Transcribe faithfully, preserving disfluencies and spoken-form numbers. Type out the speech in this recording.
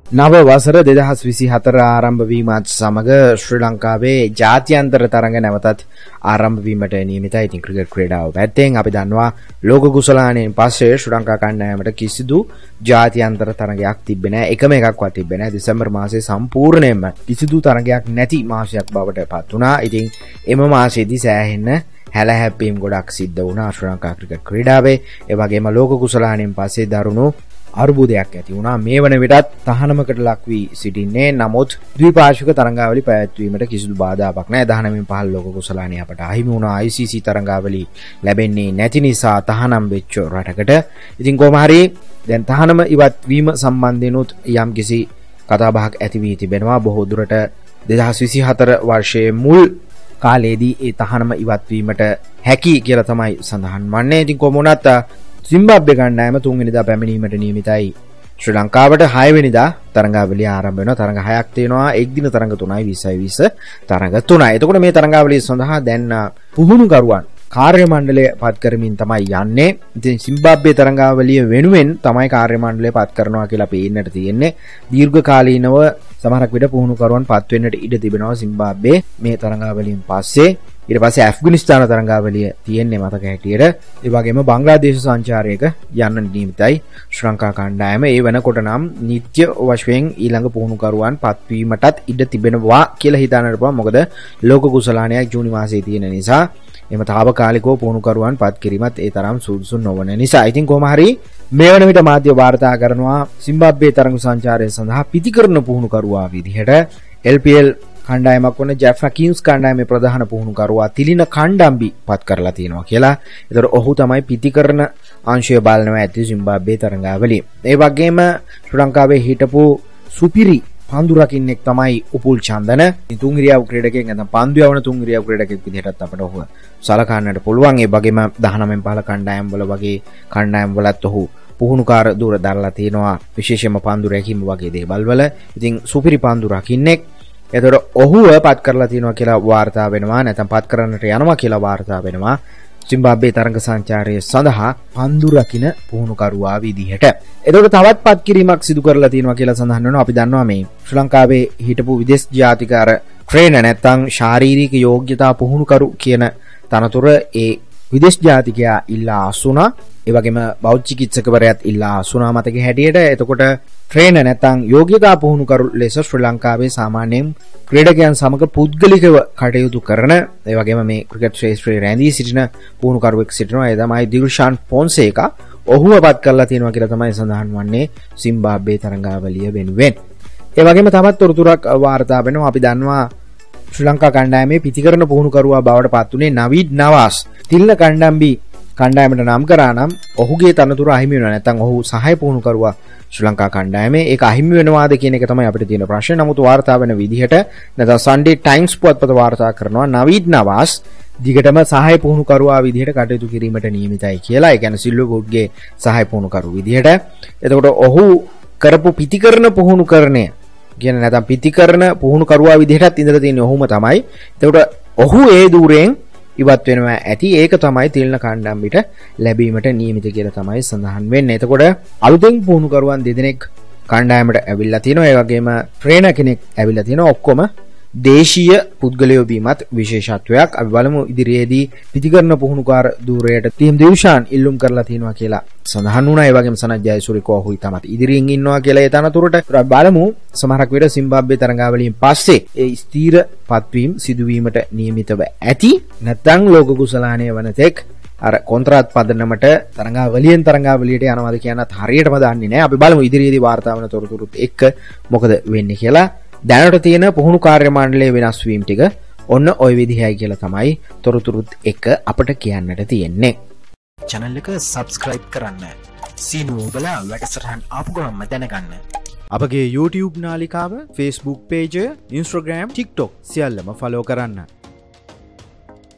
නව වසර දෙදහස් විසිහතර ආරම්භ වීමත් සමග ශ්‍රී ලංකාවේ ජාත්‍යන්තර තරඟ නැවතත් ආරම්භ වීමට නියමිතයි. ඉතින් ක්‍රිකට් ක්‍රීඩාව පැත්තෙන් අපි දන්නවා ලෝක කුසලානයෙන් පස්සේ ශ්‍රී ලංකා කණ්ඩායමට කිසිදු ජාත්‍යන්තර තරඟයක් තිබෙන්නේ නැහැ. එකම එකක්වත් තිබෙන්නේ නැහැ. දෙසැම්බර් මාසයේ සම්පූර්ණයෙන්ම කිසිදු තරඟයක් නැති මාසයක් බවට පත් වුණා. ඉතින් එම මාසයේදී සෑහෙන්න හැලහැප්පීම් ගොඩක් සිද්ධ වුණා ශ්‍රී ලංකා ක්‍රිකට් ක්‍රීඩාවේ. ඒ වගේම ලෝක කුසලානයෙන් පස්සේ දරුණු අර්බුදයක් ඇති වුණා. මේ වන විටත් තහනමකට ලක් වී සිටින්නේ. නමුත් ද්විපාර්ශ්වික තරඟාවලි පැවැත්වීමට කිසිදු බාධාවක් නැහැ. දහනවයෙන් පහළ ලෝක කුසලානය අපට අහිමි වුණා. ආයි සී සී තරඟාවලි ලැබෙන්නේ නැති නිසා තහනම් වෙච්ච රටකට. ඉතින් කොහොම හරි දැන් තහනම ඉවත් වීම සම්බන්ධෙනුත් යම්කිසි කතාබහක් ඇති වී තිබෙනවා. බොහෝ දුරට දෙදහස් විසිහතර වර්ෂයේ මුල් කාලයේදී ඒ තහනම ඉවත් වීමට හැකි කියලා තමයි සඳහන් වන්නේ. ඉතින් කොහොම වුණත් සිම්බාබ්වේ කණ්ඩායම තුන්වෙනිදා පැමිණීමට නියමිතයි. ශ්‍රී ලංකාවට හය වෙනිදා තරඟාවලිය ආරම්භ වෙනවා. තරඟ හයක් තියෙනවා. එක් දින තරඟ තුනයි විස්සයි විස්ස තරඟ තුනයි. එතකොට මේ තරඟාවලිය සඳහා දැන් පුහුණුකරුවන් කාර්ය මණ්ඩලය පත් කරමින් තමයි යන්නේ. ඉතින් සිම්බාබ්වේ තරඟාවලිය වෙනුවෙන් තමයි කාර්ය මණ්ඩලය පත් කරනවා කියලා පේන්නට තියෙන්නේ. දීර්ඝ කාලීනව සමහරක් විට පුහුණුකරුවන් පත් වෙන්නට ඉඩ තිබෙනවා සිම්බාබ්වේ මේ තරඟාවලියෙන් පස්සේ. ඊට පස්සේ ඇෆ්ගනිස්තාන තරඟාවලිය තියෙන්නේ මතක හැටියට. ඒ වගේම බංග්ලාදේශ සංචාරයක යන්න නියමිතයි ශ්‍රී ලංකා කණ්ඩායම. ඒ වෙනකොට නම් නිත්‍ය වශයෙන් ඊළඟ පුහුණුකරුවන් පත්වීමටත් ඉඩ තිබෙනවා කියලා හිතන්නට පුළුවන්. මොකද ලෝක කුසලානයක් ජූනි මාසයේ තියෙන නිසා එම තාවකාලිකව පුහුණුකරුවන් පත් කිරීමත් ඒ තරම් සුදුසු නොවන නිසා. ඉතින් කොහොම හරි මේ වන විට මාධ්‍ය වාර්තා කරනවා සිම්බාබ්වේ තරඟ සංචාරය සඳහා පිතිකරන පුහුණුකරුවා විදිහට එල් පී එල් කණ්ඩායමක් වන ජැෆ්නා කින්ස් කණ්ඩායමේ ප්‍රධාන පුහුණුකරුවා තිලින කණ්ඩම්බි පත් කරලා තියෙනවා කියලා. ඒතර ඔහු තමයි පිතිකරන අංශය බලනවා ඇති සිම්බාබ්වේ තරඟාවලිය. ඒ වගේම ශ්‍රී ලංකාවේ හිටපු සුපිරි පන්දු රකින්නෙක් තමයි උපුල් චන්දන. තුන් ඉරියව් ක්‍රීඩකයෙක් නැත්නම් පන්දු යවන තුන් ඉරියව් ක්‍රීඩකයෙක් විදිහටත් අපිට ඔහු සලකන්නට පුළුවන්. ඒ වගේම දහනවයෙන් පහළ කණ්ඩායම් වල වගේ කණ්ඩායම් වලත් ඔහු පුහුණුකාර දුර දරලා තියෙනවා. විශේෂයෙන්ම පන්දු රැකීම වගේ දේවල් වල. ඉතින් සුපිරි පන්දු රකින්නෙක්. එතකොට ඔහුව පත් කරලා තියෙනවා කියලා වාර්තා වෙනවා. නැත්නම් පත් කරන්නට යනවා කියලා වාර්තා වෙනවා. සිම්බාබ්වේ තරඟ සංචාරය සඳහා පන්දු රකින්න පුහුණුකරුවා විදිහට. එතකොට තවත් පත් කිරීමක් සිදු කරලා තියෙනවා කියලා සඳහන් වෙනවා. අපි දන්නවා මේ ශ්‍රී ලංකාවේ හිටපු විදේශ ජාතිකාර ට්‍රේනර් නැත්නම් ශාරීරික යෝග්‍යතා පුහුණුකරු කියන තනතුර ඒ විදේශ ජාතිකයා ඉල්ලා අසුණා. ඒ වගේම බෞද්ධ චිකිත්සකවරයාත් ඉල්ලා අසුණා මතක හැටියට. එතකොට ට්‍රේනර් නැත්නම් යෝග්‍යතා පුහුණුකරු ලෙස ශ්‍රී ලංකාවේ සාමාන්‍යයෙන් ක්‍රීඩකයන් සමග පුද්ගලිකව කටයුතු කරන ඒ වගේම මේ ක්‍රිකට් ශ්‍රේෂ්ඨයේ රැඳී සිටින පුහුණුකරුවෙක් සිටිනවා. ඒ තමයි දිල්ෂාන් ෆොන්සේකා. ඔහුව පත් කරලා තියෙනවා කියලා තමයි සඳහන් වන්නේ සිම්බාබ්වේ තරඟාවලිය වෙනුවෙන්. ඒ වගේම තවත් තොරතුරක් වාර්තා වෙනවා. අපි දන්නවා ශ්‍රී ලංකා කණ්ඩායමේ පිතිකරන පුහුණුකරුවා බවට පත් වුණේ නවීඩ් නවාස්. තිල්න කණ්ඩම්බි කණ්ඩායමට නම් කරා නම් ඔහුගේ තනතුර අහිමි වෙනවා. නැත්නම් ඔහු සහාය පුහුණුකරුවා ශ්‍රී ලංකා කණ්ඩායමේ. ඒක අහිමි වෙනවාද කියන එක තමයි අපිට තියෙන ප්‍රශ්නේ. නමුත් වාර්තා වෙන විදිහට නැත්නම් සන්ඩේ ටයිම්ස් පුවත්පත වාර්තා කරනවා නවීඩ් නවාස් දිගටම සහාය පුහුණුකරුවා විදිහට කටයුතු කිරීමට නියමිතයි කියලා. ඒ කියන්නේ සිල්වර්වුඩ්ගේ සහාය පුහුණුකරු විදිහට. එතකොට ඔහු කරපු පිතිකරන පුහුණුකරණය කියන නැත්නම් පිතිකරන පුහුණුකරුවා විදිහටත් ඉඳලා තියෙන්නේ ඔහුම තමයි. එතකොට ඔහු ඒ දූරෙන් ඉවත් වෙනවා ඇති. ඒක තමයි තිල්න කණ්ඩම්බිට ලැබීමට නියමිත කියලා තමයි සඳහන් වෙන්නේ. එතකොට අලුතෙන් පුහුණුකරුවන් දෙදෙනෙක් කණ්ඩායමට ඇවිල්ලා තිනවා. ඒ වගේම ට්‍රේනර් කෙනෙක් ඇවිල්ලා තිනවා. ඔක්කොම දේශීය පුද්ගලයෝ බීමත් විශේෂත්වයක්. අපි බලමු ඉදිරියේදී පිතිකරන පුහුණුකාර ධූරයට ටීම් දිල්ෂාන් ඉල්ලුම් කරලා තිනවා කියලා සඳහන් වුණා. ඒ වගේම සනත් ජයසූරිය කොහොයි තමත් ඉදිරියෙන් ඉන්නවා කියලා ඒ තනතුරට. අපි බලමු සමහරක් විට සිම්බාබ්වේ තරඟාවලියෙන් පස්සේ ඒ ස්ථීර පත්වීම සිදුවීමට නියමිතව ඇති. නැත්නම් ලෝක කුසලානය වනතෙක් අර කොන්ත්‍රාත් පදනමට තරඟාවලියෙන් තරඟාවලියට යනවාද කියනත් හරියටම දන්නේ නැහැ. අපි බලමු ඉදිරියේදී වාර්තා වන තොරතුරුත් එක්ක මොකද වෙන්නේ කියලා. දැනට තියෙන පුහුණු කාර්ය මණ්ඩලයේ වෙනස් වීම ටික ඔන්න ওই විදිහයි කියලා තමයි තොරතුරුත් එක්ක අපට කියන්නට තියෙන්නේ. channel එක subscribe කරන්න. සීනුව ඔබලා වැඩසටහන් ආපු ගමන්ම දැනගන්න. අපගේ YouTube නාලිකාව, Facebook page, Instagram, TikTok සියල්ලම follow කරන්න.